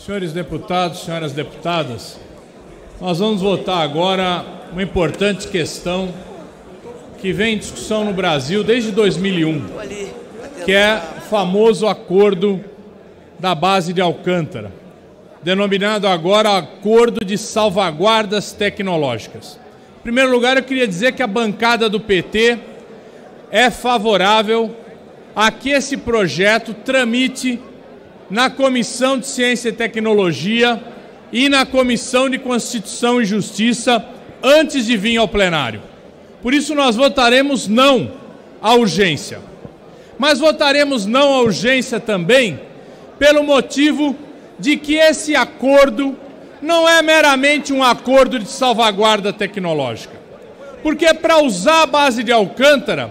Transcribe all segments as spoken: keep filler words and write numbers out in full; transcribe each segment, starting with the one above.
Senhores deputados, senhoras deputadas, nós vamos votar agora uma importante questão que vem em discussão no Brasil desde dois mil e um, que é o famoso Acordo da Base de Alcântara, denominado agora Acordo de Salvaguardas Tecnológicas. Em primeiro lugar, eu queria dizer que a bancada do P T é favorável a que esse projeto tramite na Comissão de Ciência e Tecnologia e na Comissão de Constituição e Justiça antes de vir ao plenário. Por isso nós votaremos não à urgência. Mas votaremos não à urgência também pelo motivo de que esse acordo não é meramente um acordo de salvaguarda tecnológica. Porque para usar a base de Alcântara,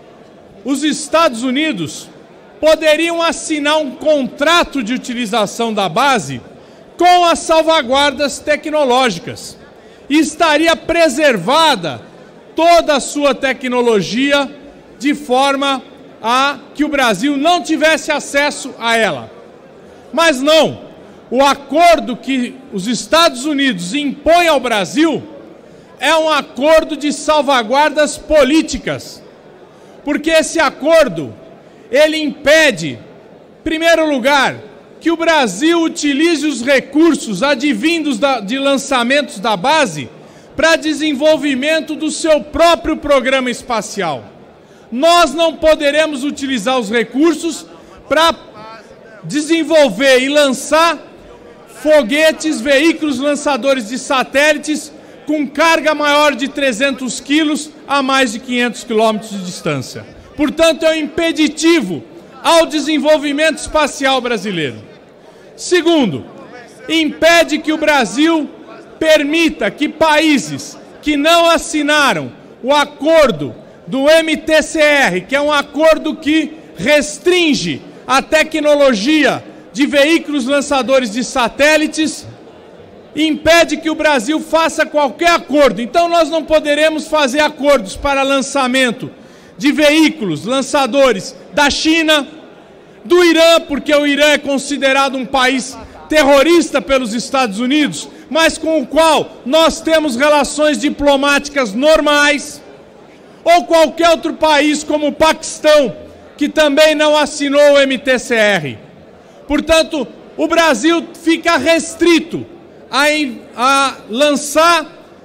os Estados Unidos poderiam assinar um contrato de utilização da base com as salvaguardas tecnológicas e estaria preservada toda a sua tecnologia de forma a que o Brasil não tivesse acesso a ela. Mas não, o acordo que os Estados Unidos impõem ao Brasil é um acordo de salvaguardas políticas, porque esse acordo ele impede, em primeiro lugar, que o Brasil utilize os recursos advindos da, de lançamentos da base para desenvolvimento do seu próprio programa espacial. Nós não poderemos utilizar os recursos para desenvolver e lançar foguetes, veículos lançadores de satélites com carga maior de trezentos quilos a mais de quinhentos quilômetros de distância. Portanto, é um impeditivo ao desenvolvimento espacial brasileiro. Segundo, impede que o Brasil permita que países que não assinaram o acordo do M T C R, que é um acordo que restringe a tecnologia de veículos lançadores de satélites, impede que o Brasil faça qualquer acordo. Então, nós não poderemos fazer acordos para lançamento de veículos lançadores da China, do Irã, porque o Irã é considerado um país terrorista pelos Estados Unidos, mas com o qual nós temos relações diplomáticas normais, ou qualquer outro país como o Paquistão, que também não assinou o M T C R. Portanto, o Brasil fica restrito a, a lançar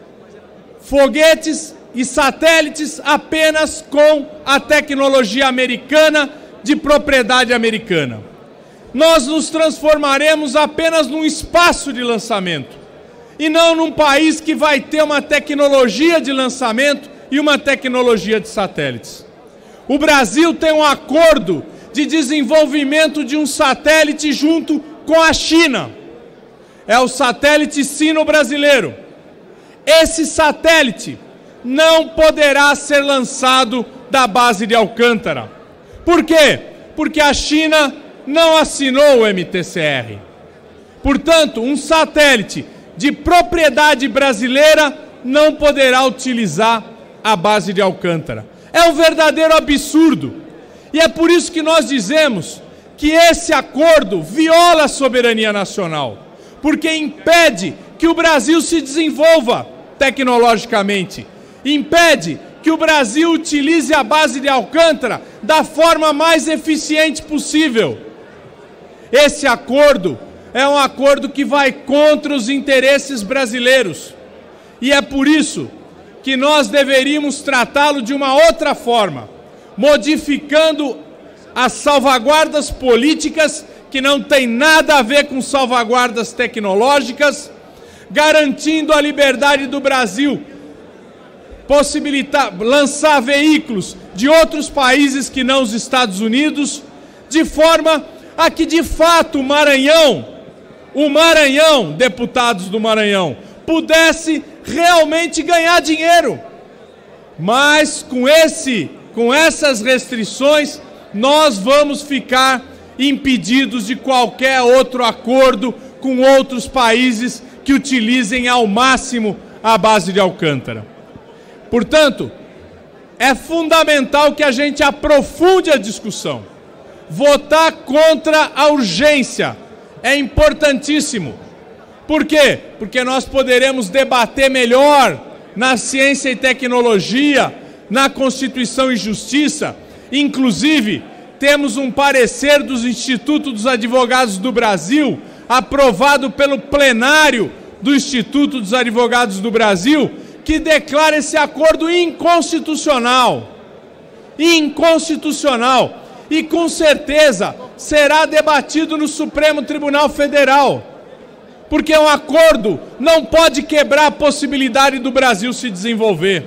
foguetes e satélites apenas com a tecnologia americana, de propriedade americana. Nós nos transformaremos apenas num espaço de lançamento e não num país que vai ter uma tecnologia de lançamento e uma tecnologia de satélites. O Brasil tem um acordo de desenvolvimento de um satélite junto com a China. É o satélite sino-brasileiro. Esse satélite não poderá ser lançado da base de Alcântara. Por quê? Porque a China não assinou o M T C R. Portanto, um satélite de propriedade brasileira não poderá utilizar a base de Alcântara. É um verdadeiro absurdo. E é por isso que nós dizemos que esse acordo viola a soberania nacional, porque impede que o Brasil se desenvolva tecnologicamente, impede que o Brasil utilize a base de Alcântara da forma mais eficiente possível. Esse acordo é um acordo que vai contra os interesses brasileiros. E é por isso que nós deveríamos tratá-lo de uma outra forma, modificando as salvaguardas políticas, que não tem nada a ver com salvaguardas tecnológicas, garantindo a liberdade do Brasil, possibilitar lançar veículos de outros países que não os Estados Unidos, de forma a que, de fato, o Maranhão, o Maranhão, deputados do Maranhão, pudesse realmente ganhar dinheiro. Mas com esse, com essas restrições, nós vamos ficar impedidos de qualquer outro acordo com outros países que utilizem ao máximo a base de Alcântara. Portanto, é fundamental que a gente aprofunde a discussão. Votar contra a urgência é importantíssimo. Por quê? Porque nós poderemos debater melhor na ciência e tecnologia, na Constituição e Justiça. Inclusive, temos um parecer do Instituto dos Advogados do Brasil, aprovado pelo plenário do Instituto dos Advogados do Brasil, que declara esse acordo inconstitucional. Inconstitucional. E com certeza será debatido no Supremo Tribunal Federal. Porque um acordo não pode quebrar a possibilidade do Brasil se desenvolver.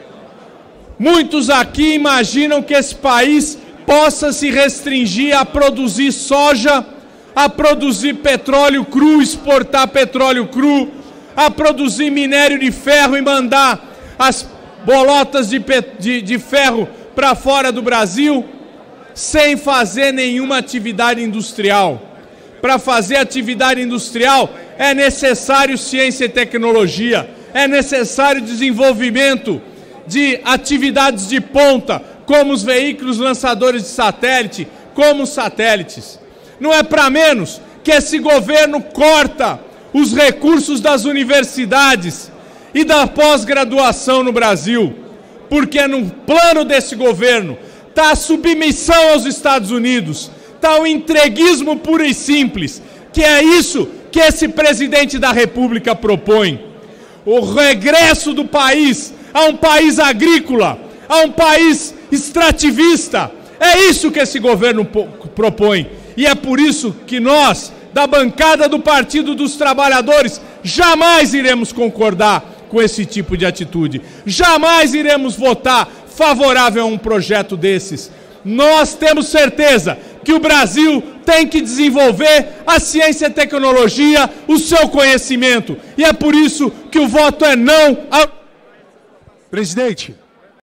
Muitos aqui imaginam que esse país possa se restringir a produzir soja, a produzir petróleo cru, exportar petróleo cru, a produzir minério de ferro e mandar as bolotas de, de, de ferro para fora do Brasil, sem fazer nenhuma atividade industrial. Para fazer atividade industrial é necessário ciência e tecnologia, é necessário desenvolvimento de atividades de ponta, como os veículos lançadores de satélite, como os satélites. Não é para menos que esse governo corta os recursos das universidades e da pós-graduação no Brasil, porque no plano desse governo está a submissão aos Estados Unidos, está o entreguismo puro e simples, que é isso que esse presidente da República propõe. O regresso do país a um país agrícola, a um país extrativista. É isso que esse governo propõe. E é por isso que nós, da bancada do Partido dos Trabalhadores, jamais iremos concordar com esse tipo de atitude. Jamais iremos votar favorável a um projeto desses. Nós temos certeza que o Brasil tem que desenvolver a ciência e a tecnologia, o seu conhecimento. E é por isso que o voto é não ao... Presidente,